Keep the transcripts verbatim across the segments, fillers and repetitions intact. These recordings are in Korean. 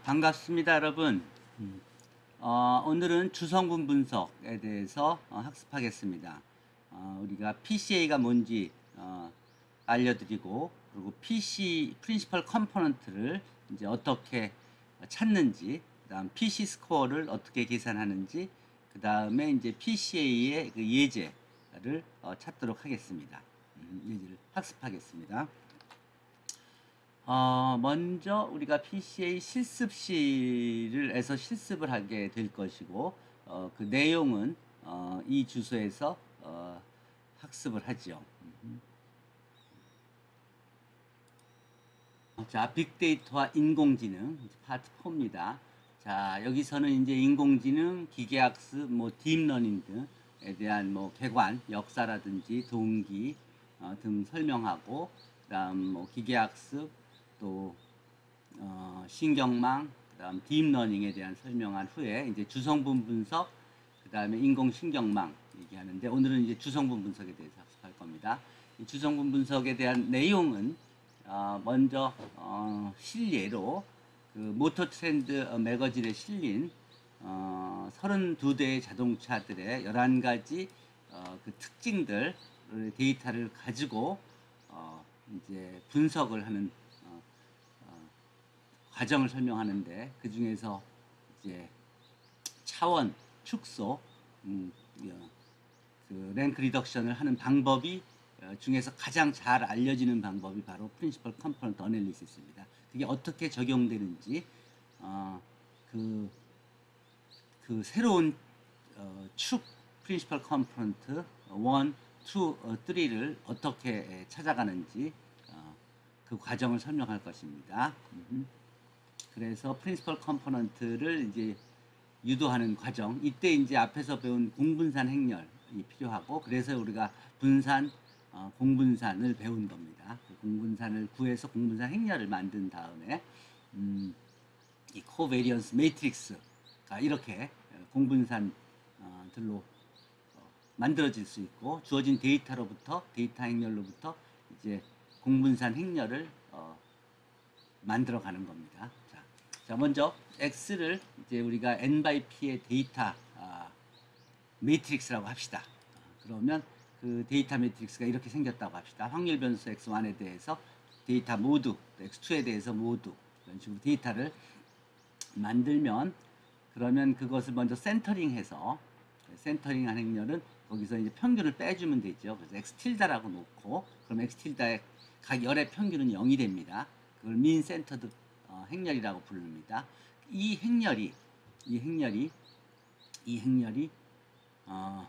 반갑습니다, 여러분. 음, 어, 오늘은 주성분 분석에 대해서 어, 학습하겠습니다. 어, 우리가 피씨에이가 뭔지 어, 알려드리고, 그리고 피씨 프린시펄 컴포넌트를 이제 어떻게 찾는지, 그다음 피씨 스코어를 어떻게 계산하는지, 그 다음에 이제 피씨에이의 그 예제를 어, 찾도록 하겠습니다. 음, 예제를 학습하겠습니다. 어, 먼저 우리가 피씨에이 실습실을 에서 실습을 하게 될 것이고, 어, 그 내용은 어, 이 주소에서 어, 학습을 하죠. 자, 빅데이터와 인공지능 파트 사입니다. 자, 여기서는 이제 인공지능, 기계학습, 뭐 딥러닝 등에 대한 뭐 개관, 역사라든지 동기 어, 등 설명하고, 그다음 뭐 기계학습, 또 어, 신경망, 그다음 딥러닝에 대한 설명한 후에 이제 주성분 분석, 그다음에 인공신경망 얘기하는데, 오늘은 이제 주성분 분석에 대해서 학습할 겁니다. 이 주성분 분석에 대한 내용은 어, 먼저 어, 실예로 그 모터 트렌드 매거진에 실린 어, 서른두 대의 자동차들의 열한 가지 어, 그 특징들 데이터를 가지고 어, 이제 분석을 하는 어, 어, 과정을 설명하는데, 그 중에서 이제 차원, 축소, 음, 어, 그 랭크 리덕션을 하는 방법이 어, 중에서 가장 잘 알려지는 방법이 바로 프린시펄 컴포넌트 어널리시스입니다. 그게 어떻게 적용되는지 어, 그, 그 새로운 어, 축 프린시펄 컴포넌트 일, 이, 삼을 어떻게 찾아가는지 어, 그 과정을 설명할 것입니다. 음. 그래서 프린시펄 컴포넌트를 이제 유도하는 과정, 이때 이제 앞에서 배운 공분산 행렬이 필요하고, 그래서 우리가 분산, 어, 공분산을 배운 겁니다. 그 공분산을 구해서 공분산 행렬을 만든 다음에 음, 이 코베리언스 매트릭스가 이렇게 공분산들로 어, 만들어질 수 있고, 주어진 데이터로부터 데이터 행렬로부터 이제 공분산 행렬을 어, 만들어가는 겁니다. 자, 자 먼저 x를 이제 우리가 n by p의 데이터 아, 매트릭스라고 합시다. 아, 그러면 그 데이터 매트릭스가 이렇게 생겼다고 합시다. 확률 변수 엑스 원에 대해서 데이터 모두, 엑스 투에 대해서 모두, 이런 식으로 데이터를 만들면, 그러면 그것을 먼저 센터링해서, 센터링한 행렬은 거기서 이제 평균을 빼주면 되죠. 그래서 x 틸다라고 놓고, 그럼 x 틸다의 각 열의 평균은 영이 됩니다. 그걸 민 센터드 어, 행렬이라고 부릅니다. 이 행렬이 이 행렬이 이 행렬이 어,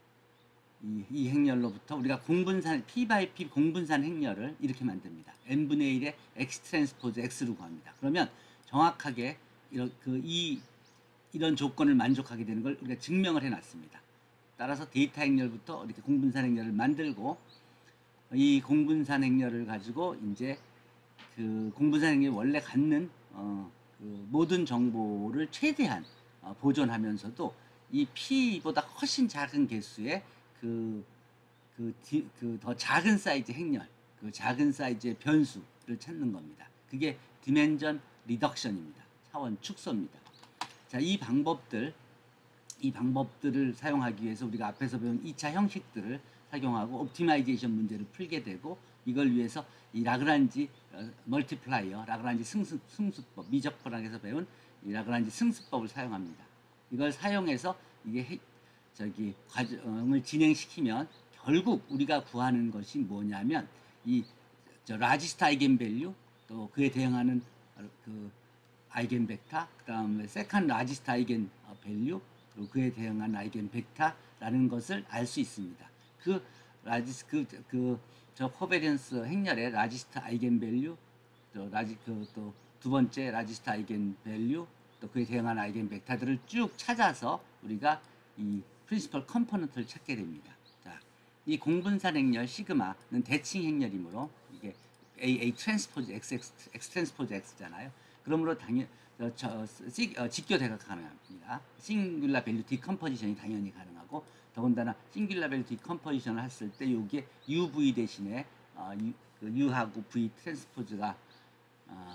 이, 이 행렬로부터 우리가 공분산 P by P 공분산 행렬을 이렇게 만듭니다. n분의 일의 x 트랜스포즈 x로 구합니다. 그러면 정확하게 이런 그 이 이런 조건을 만족하게 되는 걸 우리가 증명을 해놨습니다. 따라서 데이터 행렬부터 이렇게 공분산 행렬을 만들고, 이 공분산 행렬을 가지고 이제 그 공분산 행렬이 원래 갖는 어, 그 모든 정보를 최대한 어, 보존하면서도 이 P보다 훨씬 작은 개수의 그 그 그 더 작은 사이즈 행렬, 그 작은 사이즈의 변수를 찾는 겁니다. 그게 디멘전 리덕션입니다. 차원 축소입니다. 자, 이 방법들, 이 방법들을 사용하기 위해서 우리가 앞에서 배운 이 차 형식들을 착용하고 옵티마이제이션 문제를 풀게 되고, 이걸 위해서 이 라그란지 어, 멀티플라이어, 라그란지 승수, 승수법, 미적분학에서 배운 이 라그란지 승수법을 사용합니다. 이걸 사용해서 이게 해, 저기 과정을 진행시키면 결국 우리가 구하는 것이 뭐냐면, 이 저 라지스트 아이겐밸류, 또 그에 대응하는 그 아이겐 벡터, 그 다음에 세컨 라지스트 아이겐 밸류, 그리고 그에 대응한 아이겐 벡터라는 것을 알 수 있습니다. 그 라지스 그 저 코베리언스 행렬의 라지스트 아이겐 밸류, 또 라지 그 또 두 번째 라지스트 아이겐 밸류, 또 그에 대응한 아이겐 벡터들을 쭉 찾아서 우리가 이 프린시펄 컴포넌트를 찾게 됩니다. 자, 이 공분산 행렬 시그마는 대칭 행렬이므로 이게 A, A 트랜스포즈 X, X, X 트랜스포즈 X잖아요. 그러므로 당연, 어, 저, 시, 어, 직교대가 가능합니다. 싱귤라 밸류 디컴포지션이 당연히 가능하고, 더군다나 싱귤라 밸류 디컴포지션을 했을 때 여기에 유브이 대신에 어, U, 그 U하고 V 트랜스포즈가 어,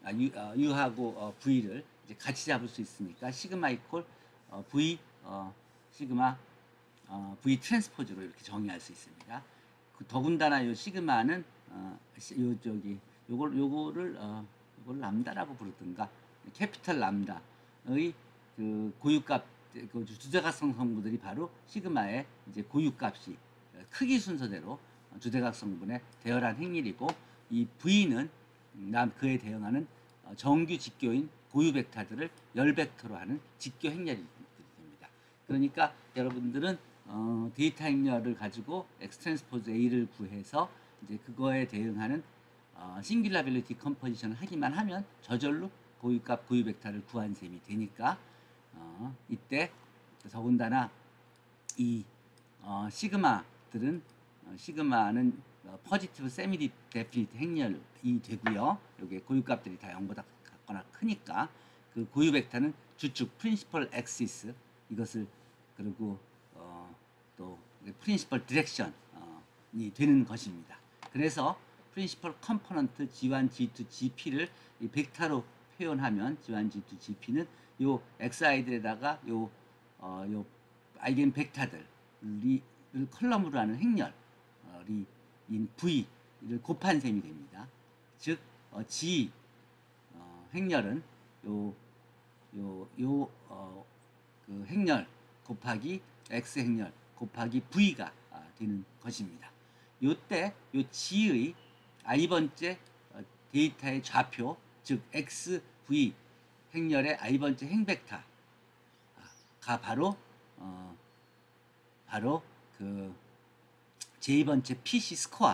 아, U, 어, U하고 어, V를 이제 같이 잡을 수 있으니까 시그마 이퀄 어, V 어, 시그마 어, V 트랜스포즈로 이렇게 정의할 수 있습니다. 그 더군다나 요 시그마는 어, 요 저기 요걸 요거를 어, 요걸 람다라고 부르든가 캐피탈 람다의 그 고유값 그 주대각성 성분들이 바로 시그마의 이제 고유값이 크기 순서대로 주대각 성분의 대열한 행렬이고 이 V는 남 그에 대응하는 정규 직교인 고유 벡터들을 열 벡터로 하는 직교 행렬이 됩니다. 그러니까 여러분들은 어, 데이터 행렬을 가지고 X 트랜스포즈 A를 구해서 이제 그거에 대응하는 어, 싱귤라빌리티 컴포지션을 하기만 하면 저절로 고유값 고유 벡터를 구한 셈이 되니까 어, 이때 더군다나 이 어, 시그마들은 어, 시그마는 어, 포지티브 세미 데피니트 행렬이 되고요. 여기 고유값들이 다 영보다 같거나 크니까 그 고유 벡터는 주축 프린시펄 엑시스 이것을 그리고 어, 또 프린시펄 디렉션이 되는 것입니다. 그래서 프린시펄 컴포넌트 지 원, 지 투, 지피를 이 벡터로 표현하면 지 원, 지 투, 지피는 요 엑스아이들에다가 요, 어, 요 아이겐 벡터들을 컬럼으로 하는 행렬 어, 인 V를 곱한 셈이 됩니다. 즉 어, G 어, 행렬은 요 요 요 어, 그 행렬 곱하기 X 행렬 곱하기 V가 아, 되는 것입니다. 요때 요 G의 i번째 어, 데이터의 좌표 즉 X, V 행렬의 i번째 행벡터가 바로 어, 바로 그 제이번째 피씨 스코어.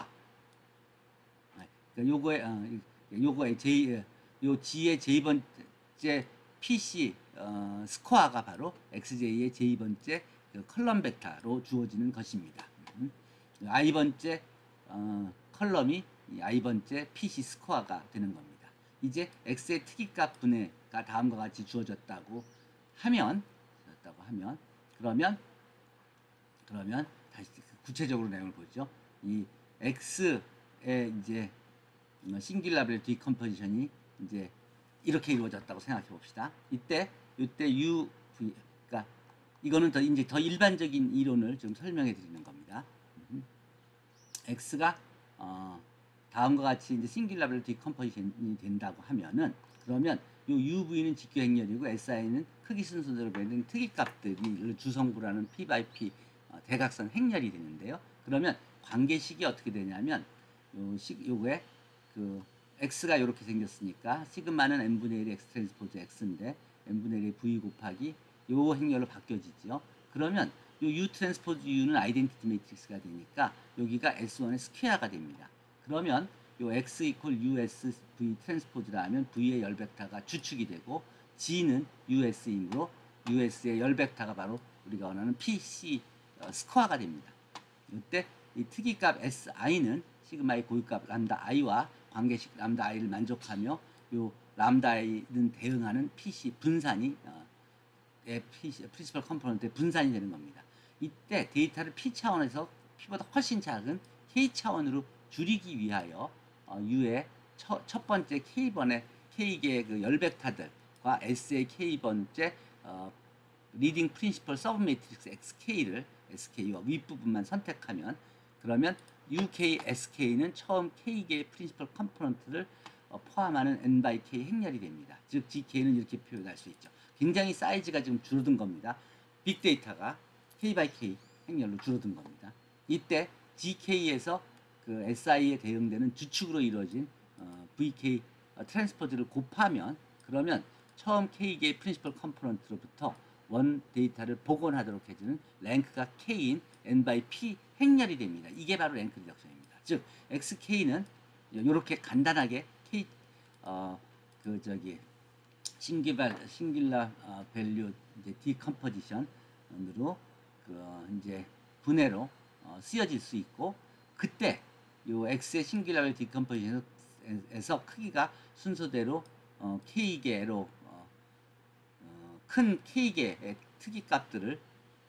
그러니까 요거의 어, 요거의 J 요 G의 제이번째 피씨 어, 스코어가 바로 엑스제이의 제이번째 그 컬럼 벡터로 주어지는 것입니다. 음. i번째 어, 컬럼이 i번째 피씨 스코어가 되는 겁니다. 이제 x의 특이값 분해가 다음과 같이 주어졌다고 하면 주어졌다고 하면 그러면 그러면 다시 구체적으로 내용을 보죠. 이 x의 이제 싱귤라빌 디컴포지션이 이제 이렇게 이루어졌다고 생각해 봅시다. 이때 이때 u v 그러니까 이거는 더 이제 더 일반적인 이론을 좀 설명해 드리는 겁니다. 음. x가 어, 다음과 같이 이제 싱귤라빌 디컴포지션이 된다고 하면은 그러면 요 유브이는 직교 행렬이고 에스아이는 크기 순서대로 배는 특이값들을 주성분을 하는 p by p 어, 대각선 행렬이 되는데요. 그러면 관계식이 어떻게 되냐면 요 식, 요거에 그 x가 이렇게 생겼으니까 시그마는 n분의 일의 x 트랜스포즈 x인데 n분의 일의 v 곱하기 요 행렬로 바뀌어지죠. 그러면 요 u 트랜스포즈 u는 아이덴티티 매트릭스가 되니까 여기가 에스 원의 스퀘어가 됩니다. 그러면 요 x 이퀄 us v 트랜스포즈라 하면 v의 열 벡터가 주축이 되고 g는 us이므로 us의 열 벡터가 바로 우리가 원하는 pc 어, 스코어가 됩니다. 이때 이 특이값 si는 시그마의 고유값 람다 i와 관계식 람다 i를 만족하며 요 람다 i는 대응하는 pc 분산이 어, pc 프린시펄 컴포넌트의 분산이 되는 겁니다. 이때 데이터를 p 차원에서 p보다 훨씬 작은 k 차원으로 줄이기 위하여 어, u의 처, 첫 번째 k번의 k개의 그 열 벡터들과 s의 k번째 어, 리딩 프린시펄 서브 매트릭스 xk를 sk와 윗부분만 선택하면 그러면 uk, sk는 처음 k개의 프린시펄 컴포넌트를 어, 포함하는 n by k 행렬이 됩니다. 즉 gk는 이렇게 표현할 수 있죠. 굉장히 사이즈가 지금 줄어든 겁니다. 빅데이터가 k by k 행렬로 줄어든 겁니다. 이때 gk에서 그 si에 대응되는 주축으로 이루어진 어, vk 어, 트랜스포즈를 곱하면 그러면 처음 k개의 프린시펄 컴포넌트로부터 원 데이터를 복원하도록 해주는 랭크가 k인 n by p 행렬이 됩니다. 이게 바로 랭크 리덕션입니다. 즉 xk는 이렇게 간단하게 k 어 그 저기 싱귤라 싱귤라 어, 밸류 이제 디컴포지션으로 그 이제 분해로 어, 쓰여질 수 있고 그때 요 x의 싱귤라 디컴포지션에서 크기가 순서대로 어, k개로 어, 어, 큰 k개의 특이값들을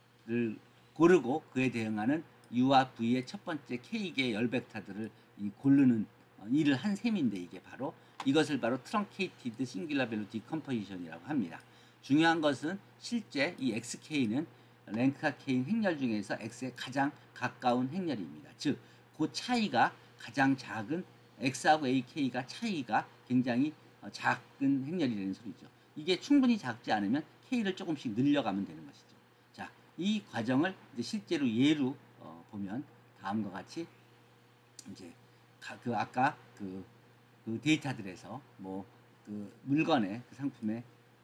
고르고 그에 대응하는 u와 v의 첫 번째 k개의 열 벡터들을 이 고르는 어, 일을 한 셈인데 이게 바로 이것을 바로 트렁케이티드 싱귤러 밸류 디컴포지션이라고 합니다. 중요한 것은 실제 이 엑스케이는 랭크와 K인 행렬 중에서 X에 가장 가까운 행렬입니다. 즉, 그 차이가 가장 작은 X하고 에이케이가 차이가 굉장히 작은 행렬이라는 소리죠. 이게 충분히 작지 않으면 K를 조금씩 늘려가면 되는 것이죠. 자, 이 과정을 이제 실제로 예로 어, 보면 다음과 같이 이제 그 아까 그, 그 데이터들에서 뭐 그 물건의 그 상품의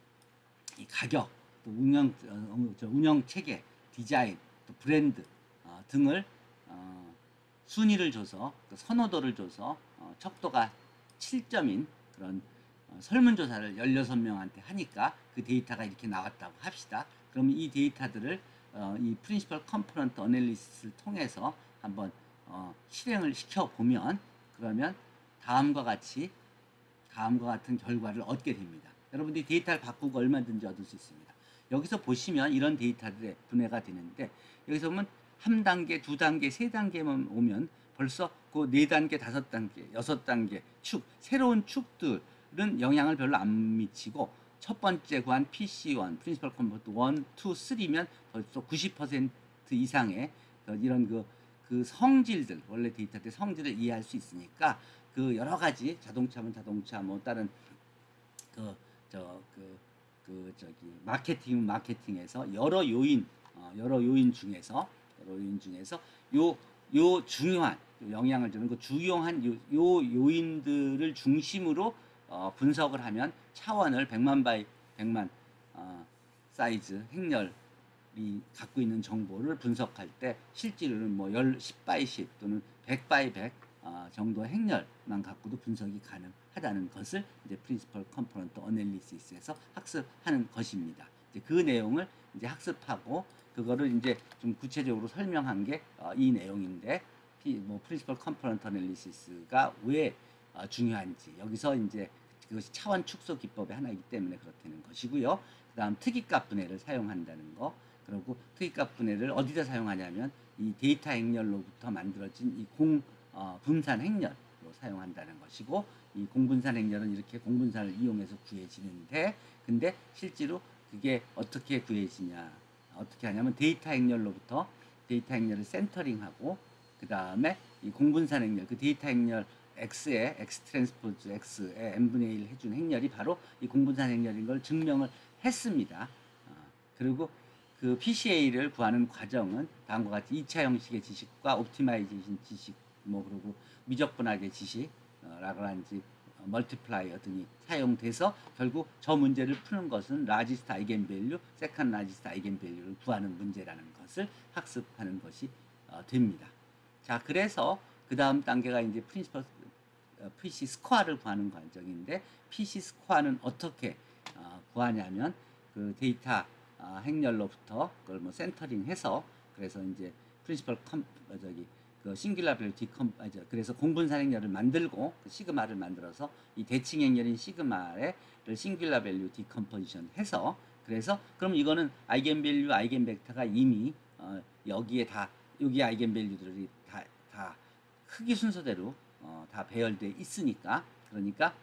이 가격, 또 운영 어, 저 운영 체계, 디자인, 또 브랜드 어, 등을 어, 순위를 줘서 그 선호도를 줘서 어, 척도가 칠 점인 그런 어, 설문조사를 열여섯 명한테 하니까 그 데이터가 이렇게 나왔다고 합시다. 그러면 이 데이터들을 어, 이 프린시펄 컴포넌트 어널리시스를 통해서 한번 어, 실행을 시켜보면 그러면 다음과 같이 다음과 같은 결과를 얻게 됩니다. 여러분들이 데이터를 바꾸고 얼마든지 얻을 수 있습니다. 여기서 보시면 이런 데이터들의 분해가 되는데 여기서 보면 한 단계, 두 단계, 세 단계만 오면 벌써 그 네 단계, 다섯 단계, 여섯 단계 축, 새로운 축들은 영향을 별로 안 미치고 첫 번째 구한 피씨 원, 프린시펄 컴포넌트 일, 이, 삼이면 벌써 구십 퍼센트 이상의 이런 그, 그 성질들, 원래 데이터의 성질을 이해할 수 있으니까 그 여러 가지 자동차면 자동차, 뭐 다른 그 저 그 그 저기 마케팅 마케팅에서 여러 요인 어, 여러 요인 중에서 여러 요인 중에서 요 요 중요한 영향을 주는 그 주요한 요, 요 요인들을 중심으로 어, 분석을 하면 차원을 백만 바이 백만 어, 사이즈 행렬이 갖고 있는 정보를 분석할 때 실제로는 뭐 십 바이 십 또는 백 바이 백 어, 정도의 행렬만 갖고도 분석이 가능하다는 것을 이제 프린시펄 컴포넌트 어널리시스에서 학습하는 것입니다. 이제 그 내용을 이제 학습하고 그거를 이제 좀 구체적으로 설명한 게 이 어, 내용인데 뭐 프린시펄 컴포넌트 어널리시스가 왜 어, 중요한지 여기서 이제 그것이 차원 축소 기법의 하나이기 때문에 그렇다는 것이고요. 그다음 특이값 분해를 사용한다는 거. 그리고 특이값 분해를 어디다 사용하냐면 이 데이터 행렬로부터 만들어진 이 공 어, 분산 행렬로 사용한다는 것이고 이 공분산 행렬은 이렇게 공분산을 이용해서 구해지는데 근데 실제로 그게 어떻게 구해지냐 어떻게 하냐면 데이터 행렬로부터 데이터 행렬을 센터링하고 그 다음에 이 공분산 행렬 그 데이터 행렬 X에 X 트랜스포즈 X에 n분의 일 해준 행렬이 바로 이 공분산 행렬인 걸 증명을 했습니다. 어, 그리고 그 피씨에이를 구하는 과정은 다음과 같이 이 차 형식의 지식과 옵티마이제이션 지식 뭐 그리고 미적분학의 지식, 라그란지, 멀티플라이어 등이 사용돼서 결국 저 문제를 푸는 것은 라지스트 아이겐밸류, 세컨 라지스트 아이겐밸류를 구하는 문제라는 것을 학습하는 것이 어, 됩니다. 자, 그래서 그 다음 단계가 이제 프린시펄 어, 피씨 스코어를 구하는 과정인데 피씨 스코어는 어떻게 어, 구하냐면 그 데이터 어, 행렬로부터 그걸 뭐 센터링해서 그래서 이제 프린시펄 컴 어, 저기 그 싱귤러 밸류 디컴 아 그래서 공분산 행렬을 만들고 그 시그마를 만들어서 이 대칭 행렬인 시그마를 싱귤러 밸류 디컴포지션 해서 그래서 그럼 이거는 아이겐 밸류 아이겐 벡터가 이미 어 여기에 다 여기 아이겐 밸류들이 다 다 크기 순서대로 어 다 배열돼 있으니까 그러니까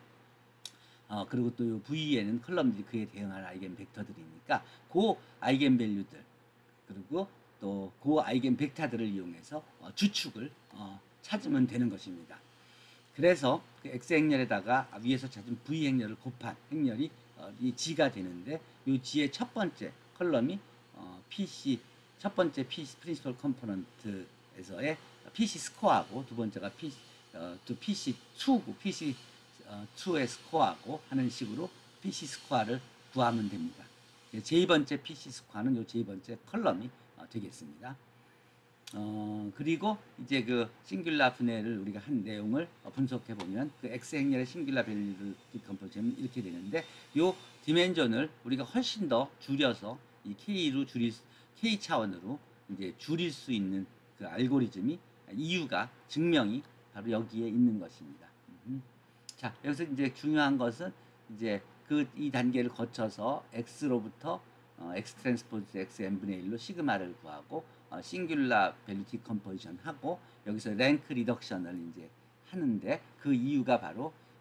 어 그리고 또 V에는 컬럼들이 그에 대응할 아이겐 벡터들이니까 그 아이겐 밸류들 그리고 또 그 아이겐 벡터들을 이용해서 어, 주축을 어, 찾으면 되는 것입니다. 그래서 그 X 행렬에다가 위에서 찾은 V 행렬을 곱한 행렬이 어, 이 G가 되는데 이 G의 첫 번째 컬럼이 어, 피씨 첫 번째 피씨 프린시펄 컴포넌트에서의 피씨 스코어하고 두 번째가 피씨 어, 또 피씨 이고 피씨 어, 이의 스코어하고 하는 식으로 피씨 스코어를 구하면 됩니다. 제이 번째 피씨 스코어는 요 제이 번째 컬럼이 어, 되겠습니다. 어, 그리고 이제 그 싱귤러 분해를 우리가 한 내용을 어, 분석해 보면 그 X 행렬의 싱귤러 밸류를 디컴포즈하면 이렇게 되는데 요 디멘전을 우리가 훨씬 더 줄여서 이 K로 줄일 K 차원으로 이제 줄일 수 있는 그 알고리즘이 이유가 증명이 바로 여기에 있는 것입니다. 음. 자, 여기서 이제 중요한 것은 이제 그 이 단계를 거쳐서 X로부터 어, X 트랜스포즈 X n분의 일로 시그마를 구하고 어, 싱귤러 밸류 디컴포지션 하고 여기서 랭크 리덕션을 이제 하는데 그 이유가 바로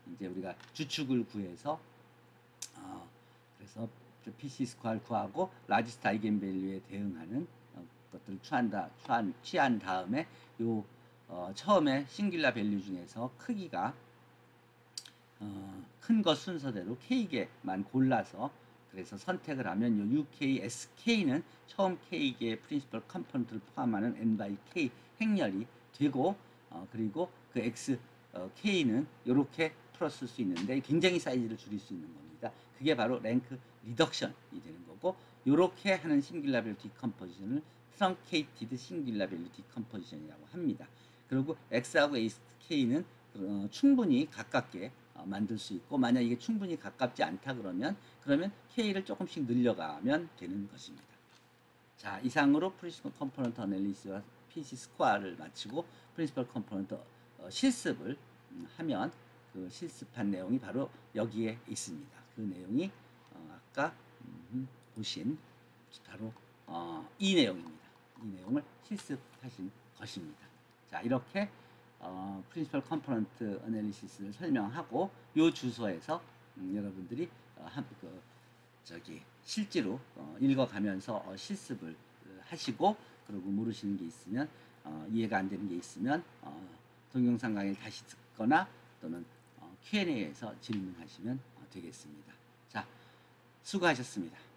이제 우리가 주축을 구해서 어, 그래서 피씨 스퀘어를 구하고 라지스트 아이겐밸류에 대응하는 어, 것들을 취한다, 취한, 취한 다음에 요 어, 처음에 싱귤라 밸류 중에서 크기가 어, 큰 것 순서대로 K개만 골라서 그래서 선택을 하면 요 유케이, 에스케이는 처음 K개의 프린시플 컴포넌트를 포함하는 N by K 행렬이 되고 어, 그리고 그 X, 어, K는 이렇게 풀었을 수 있는데 굉장히 사이즈를 줄일 수 있는 겁니다. 그게 바로 랭크 리덕션이 되는 거고 이렇게 하는 싱귤라 밸류 디컴포지션을 트렁케이티드 싱귤라 밸류 디컴포지션이라고 합니다. 그리고 X하고 K는 어, 충분히 가깝게 어, 만들 수 있고 만약 이게 충분히 가깝지 않다 그러면 그러면 K를 조금씩 늘려가면 되는 것입니다. 자, 이상으로 프린시플 컴포넌트 어널리시스와 피씨 스퀘어를 마치고 프린시플 컴포넌트 어, 실습을 음, 하면 그 실습한 내용이 바로 여기에 있습니다. 그 내용이 어, 아까 음, 보신 바로 어, 이 내용입니다. 이 내용을 실습하신 것입니다. 자, 이렇게 어, 프린시플 컴포넌트 어널리시스를 설명하고 요 주소에서 음, 여러분들이 어, 한, 그, 저기 실제로 어, 읽어가면서 어, 실습을 하시고 그리고 모르시는 게 있으면 어, 이해가 안 되는 게 있으면 어, 동영상 강의를 다시 듣거나 또는 어, 큐 앤 에이에서 질문하시면 어, 되겠습니다. 자, 수고하셨습니다.